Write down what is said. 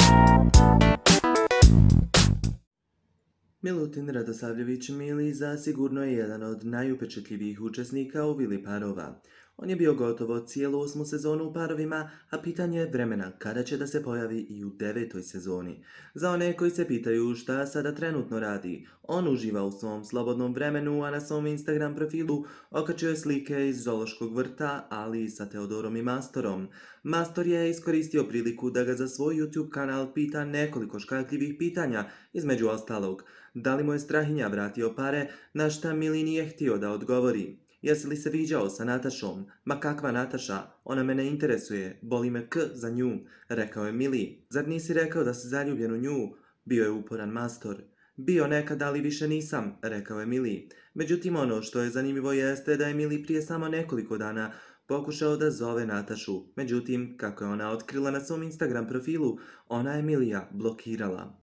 Milutin Radosavljević Mili zasigurno je jedan od najupečetljivijih učesnika u vili parova. On je bio gotovo cijelu 8. sezonu u parovima, a pitanje je vremena kada će da se pojavi i u 9. sezoni. Za one koji se pitaju šta sada trenutno radi, on uživa u svom slobodnom vremenu, a na svom Instagram profilu okačio je slike iz zoološkog vrta, ali i sa Teodorom i Mastorom. Mastor je iskoristio priliku da ga za svoj YouTube kanal pita nekoliko škakljivih pitanja, između ostalog. Da li mu je Strahinja vratio pare, na šta Mili nije htio da odgovori? Jesi li se viđao sa Natašom? Ma kakva Nataša? Ona me ne interesuje, boli me k za nju, rekao je Mili. Zar nisi rekao da si zaljubljen u nju? Bio je uporan Mastor. Bio nekad, ali više nisam, rekao je Mili. Međutim, ono što je zanimljivo jeste da je Mili prije samo nekoliko dana pokušao da zove Natašu. Međutim, kako je ona otkrila na svom Instagram profilu, ona je Milija blokirala.